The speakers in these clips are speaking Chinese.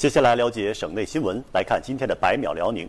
接下来了解省内新闻，来看今天的百秒辽宁。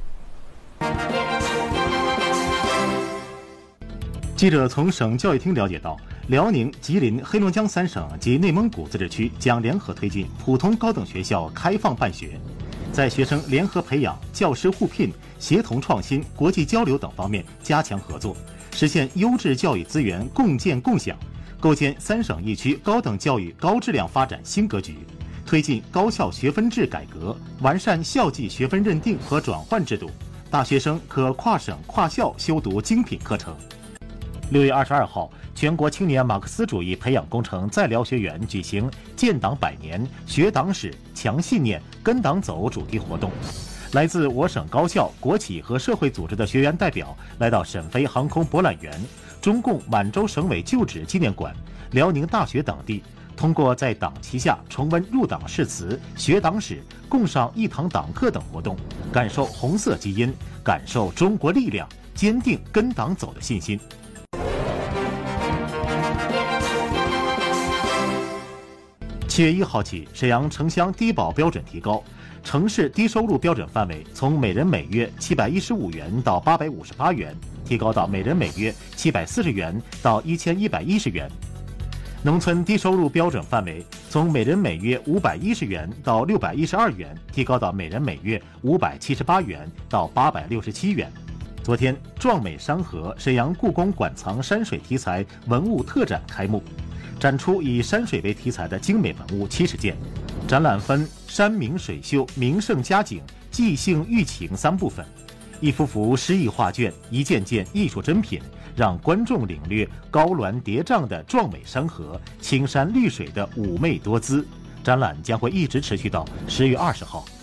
记者从省教育厅了解到，辽宁、吉林、黑龙江3省及内蒙古自治区将联合推进普通高等学校开放办学，在学生联合培养、教师互聘、协同创新、国际交流等方面加强合作，实现优质教育资源共建共享，构建3省1区高等教育高质量发展新格局。推进高校学分制改革，完善校际学分认定和转换制度，大学生可跨省跨校修读精品课程。6月22号，全国青年马克思主义培养工程在辽学院举行建党100年、学党史、强信念、跟党走主题活动。来自我省高校、国企和社会组织的学员代表来到沈飞航空博览园、中共满洲省委旧址纪念馆、辽宁大学等地，通过在党旗下重温入党誓词、学党史、共上一堂党课等活动，感受红色基因，感受中国力量，坚定跟党走的信心。7月1号起，沈阳城乡低保标准提高，城市低收入标准范围从每人每月715元到858元，提高到每人每月740元到1110元。农村低收入标准范围从每人每月510元到612元，提高到每人每月578元到867元。昨天，壮美山河沈阳故宫馆藏山水题材文物特展开幕，展出以山水为题材的精美文物70件。展览分山明水秀、名胜佳景、即兴寓情3部分，一幅幅诗意画卷，一件件艺术珍品，让观众领略高峦叠嶂的壮美山河、青山绿水的妩媚多姿。展览将会一直持续到10月20号。